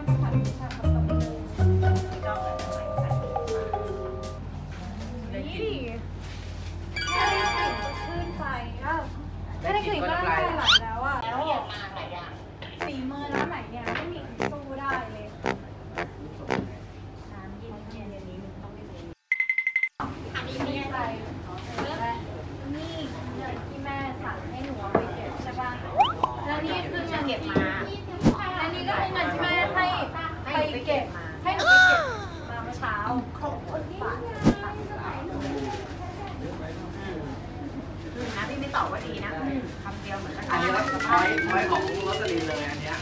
ผัดชาผัดตำลึงก็เหมือนสมัยผัดหมี่มานี่แค่ได้กลิ่นก็ชื่นใจอ่ะแค่ได้กลิ่นก็น้ำลายไหลแล้วอ่ะแล้วฝีมือน้ำใหม่เนี่ยไม่มีใครสู้ได้เลยน้ำเย็นๆอย่างนี้มันต้องไม่มีอันนี้มีอะไรนี่เงินที่แม่สั่งให้หนูเอาไปเก็บใช่ป่ะแล้วนี่คือเงินเก็บมาอันนี้ก็คือเงินที่แม่ให้ไปเก็บให้หนูไปเก็บมาเมื่อเช้า30 บาทนะพี่ไม่ตอบว่าดีนะคำเดียวเหมือนกันอันนี้ก็ช้อยของโรสลินเลยอันเนี้ย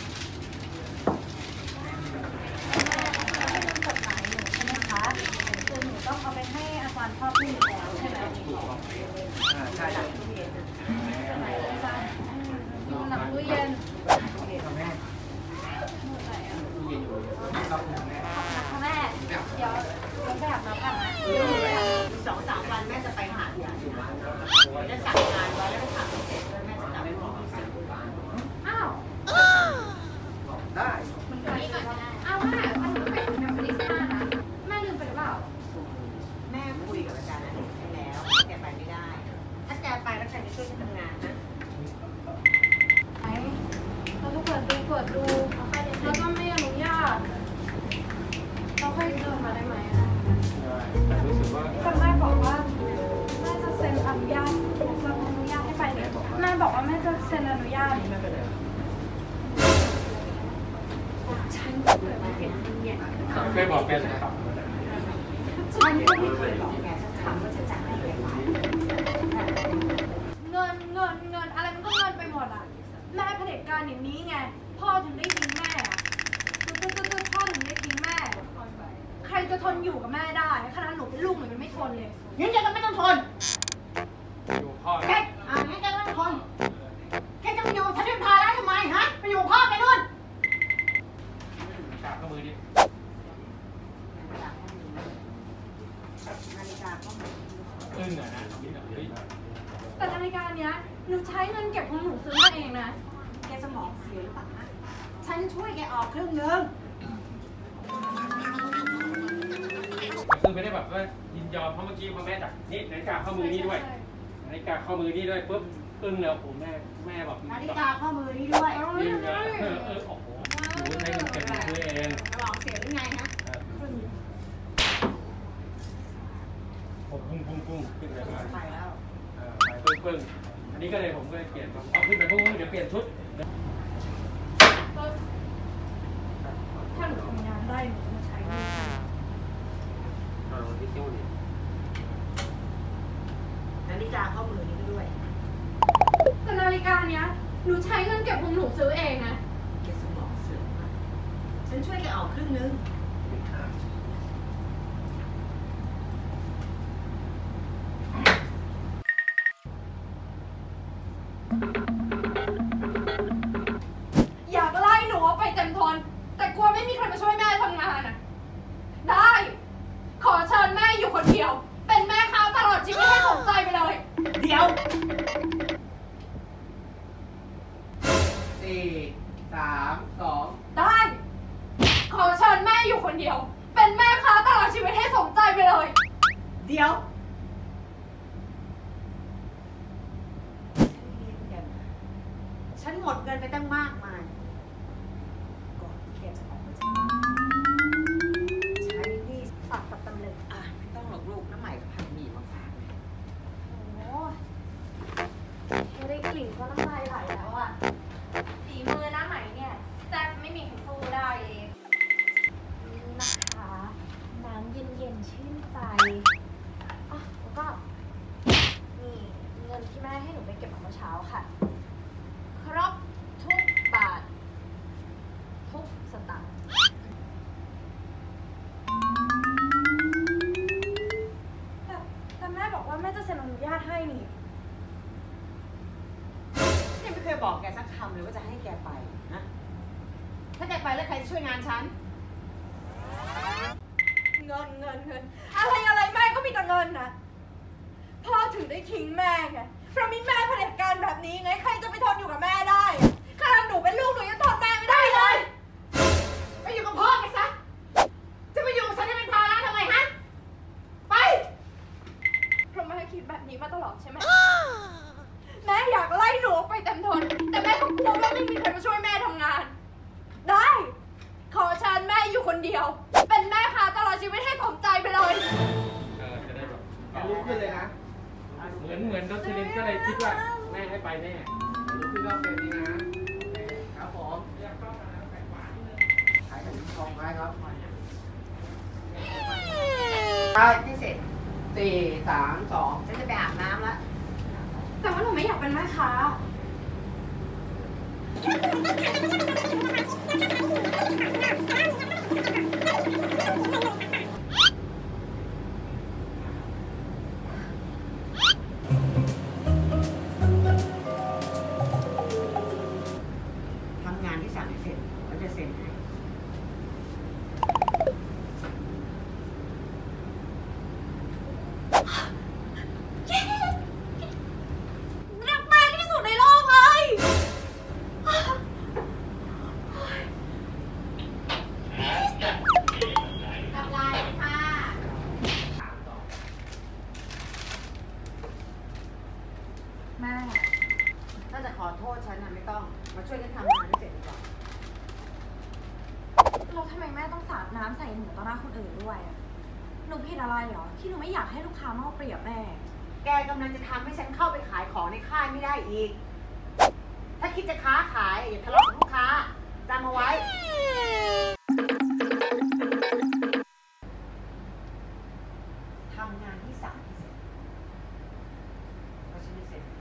จดหมายหนูใช่ไหมคะคือหนูต้องเอาไปให้อาจารย์พ่อพี่อยู่แล้วใช่ไหมใช่จดหมายอาจารย์ดูหนังตู้เย็นแม่ตู้ไหนอ่ะตู้เย็นอยู่ครับแม่แม่เดี๋ยวแบบมาค่ะนะ 2-3 วันแม่จะไปหาดใหญ่จะสั่งงานไว้แล้วไปถามเสร็จแล้วแม่จะกลับไปที่นี่อ้าวได้มันไกลก่อนอ้าวแม่มันไปทำบริษัทนะแม่ลืมไปหรือเปล่าแม่คุยกับอาจารย์นั่นเองแล้วแกไปไม่ได้ถ้าแกไปแล้วใครจะช่วยฉันทำงานนะไหนเราก็เปิดดูแล้วก็ไม่อนุญาตเราค่อยเดินมาได้ไหมรู้สึกว่าแต่แม่บอกว่าแม่จะเซ็นอนุญาตให้ไปเนี่ยแม่บอกว่าแม่จะเซ็นอนุญาตฉันเกิดมาเป็นเนี่ยเคยบอกเป็นครับฉันก็ไม่เคยบอกแกฉันถามว่าจะจ่ายให้แกไหมเงินอะไรมันก็เงินไปหมดอ่ะแม่เผด็จการอย่างนี้ไงพ่อถึงได้ทิ้งแม่อ่ะพ่อถึงได้ทิ้งแม่ใครจะทนอยู่กับแม่ได้ขนาดหนูเป็นลูกหนูยังไม่ทนเลยงั้นแกก็ไม่ต้องทนอยู่พ่อแกงั้นแกก็ไม่ต้องทนแกจะมาอยู่ฉันเป็นภาระทำไมฮะไปอยู่พ่อแกนู่นจับข้อมือดินาฬิกาข้อมืออึ้งอ่ะนะแต่นาฬิกาเนี้ยหนูใช้เงินเก็บของหนูซื้อมาเองนะแกสมองเสียหรือเปล่าฮะฉันช่วยแกออกครึ่งนึงคือไม่ได้แบบว่ายินยอมเพราะเมื่อกี้พอแม่จับนี่นาฬิกาข้อมือนี่ด้วยนาฬิกาข้อมือนี่ด้วยปุ๊บอึ้งแล้วผมแม่แบบนาฬิกาข้อมือนี่ด้วยโอ้โหหนูใช้เงินเก็บซื้อเองสมองเสียหรือไงฮะผมพุ่งขึ้นเลยไปแล้วไปปึ้งอันนี้ก็เลยผมก็เลยเปลี่ยนเอาขึ้นไปพุ่งเดี๋ยวเปลี่ยนชุดถ้าหนูทำงานได้หนูจะมาใช้เงินนาฬิกาข้อมือนี้ด้วยแต่นาฬิกาเนี้ยหนูใช้เงินเก็บของหนูซื้อเองนะแกสมองเสื่อมมากฉันช่วยแกออกครึ่งนึงอยากไล่หนูไปเต็มทนแต่กลัวไม่มีใครมาช่วยแม่ทำงานอ่ะได้ขอเชิญแม่อยู่คนเดียวเป็นแม่ค้าตลอดชีวิตให้สมใจไปเลยเดี๋ยว 4 3 2 ได้ขอเชิญแม่อยู่คนเดียวเป็นแม่ค้าตลอดชีวิตให้สมใจไปเลยเดี๋ยวฉันหมดเงินไปตั้งมากมายก่อนที่แกจะออกมาจากบ้านใช้นี่ปักกับตำลึงไม่ต้องหรอกลูกน้ำใหม่กับผัดหมี่มาฝากโอ้แค่ได้กลิ่นก็น้ำลายไหลแล้วอ่ะฝีมือน้ำใหม่เนี่ยแซ่บไม่มีใครสู้ได้เลยนะคะน้ำเย็นๆชื่นใจแล้วก็นี่เงินที่แม่ให้หนูไปเก็บเมื่อเช้าค่ะครบทุกบาททุกสตางค์แต่แม่บอกว่าแม่จะเซ็นอนุญาตให้นี่ไม่เคยบอกแกสักคำเลยว่าจะให้แกไปนะถ้าแกไปแล้วใครจะช่วยงานฉันเงินอะไรแม่ก็มีแต่เงินนะพ่อถึงได้ทิ้งแม่ไงเพราะมีแม่เผด็จการแบบนี้ไงใครจะไปทนอยู่กับแม่ได้ขนาดหนูเป็นลูกหนูยังทนแม่ไม่ได้เลยดียว เป็นแม่ค้าตลอดชีวิตให้สมใจไปเลยจะได้แบบลุกขึ้นเลยนะเหมือนรถเทเลนก็เลยคิดว่าแม่ให้ไปแน่ลุกขึ้นรอบเฟรมนี้นะโอเคครับผมขายขนมทองไม้ครับได้ที่เสร็จ4 3 2ฉันจะไปอาบน้ำแล้วแต่ว่าหนูไม่อยากเป็นแม่ค้าทำงานที่สั่งให้เสร็จเขาจะเซ็นให้รักมากที่สุดในโลกเลย ทำลายค่ะ แม่ถ้าจะขอโทษฉันนะไม่ต้อง มาช่วยกันทำงานให้เสร็จดีกว่าเราทำไมแม่ต้องสาดน้ำใส่หนูต่อหน้าคนอื่นด้วยอะหนูผิดอะไรเหรอ ที่หนูไม่อยากให้ลูกค้ามาเอาเปรียบแม่แกกำลังจะทำให้ฉันเข้าไปขายของในค่ายไม่ได้อีก ถ้าคิดจะค้าขายอย่าทะเลาะกับลูกค้าจำเอาไว้ ทำงานที่สั่งให้เสร็จเพราะฉันไม่เสร็จ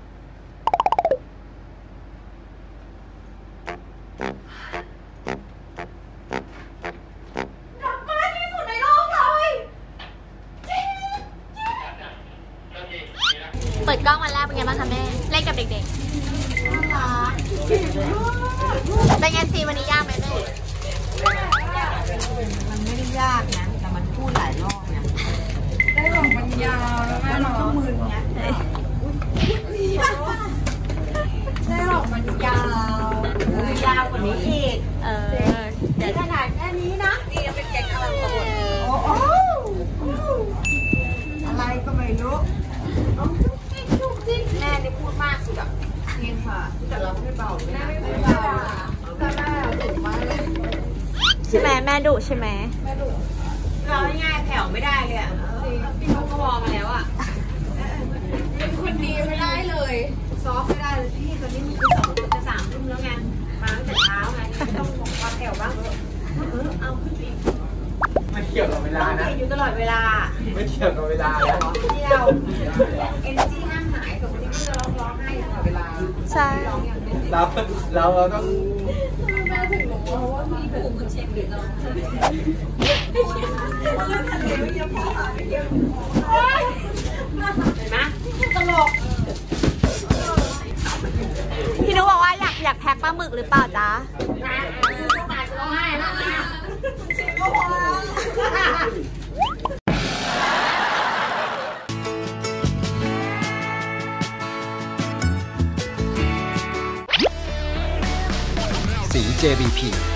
รักมากที่สุดในโลกเลยเปิดกล้องวันแรกเป็นไงบ้างคะแม่ เล่นกับเด็กๆ เป็นไงซีวันนี้ยากไหมแม่มันไม่ได้ยากนะ แต่มันพูดหลายรอบนะได้หลงมันยาวแล้วแม่มันเนาะก็มึนไงได้หลงมันยาวมือยาวกว่านี้อีกเดี๋ยวขนาดแค่นี้นะนี่ยังเป็นเด็กกำลังโตโอ้โหอะไรก็ไม่รู้จุกจิกแม่นี่พูดมากสุดอ่ะเองค่ะแต่เราไม่เบาเลยนะไม่เบาแต่แม่สุดมากเลยใช่ไหมแม่ดุใช่ไหมเราง่ายๆแผ่วไม่ได้เลยอ่ะพี่เขาก็วอมาแล้วอ่ะเป็นคนดีไม่ได้เลยซอฟไม่ได้เลยพี่ตอนนี้มันจะ3 ทุ่มแล้วไงมาตั้งแต่เช้าไงต้องบอกความแผ่วบ้างเอาขึ้นอีกไม่เกี่ยวกับเวลาต้องนะเห็นอยู่ตลอดเวลาไม่เกี่ยวกับเวลาแล้วเที่ยว energy ห้ามหายกับคนที่จะร้องไห้ตลอดเวลาใช่ร้องอย่างเดียวเราต้องเห็นไหมตลกพี่นุบอกว่าอยากแพ็คปลาหมึกหรือเปล่าจ๊ะนะตายจะร้องไห้แล้วนะก็พอสี JBP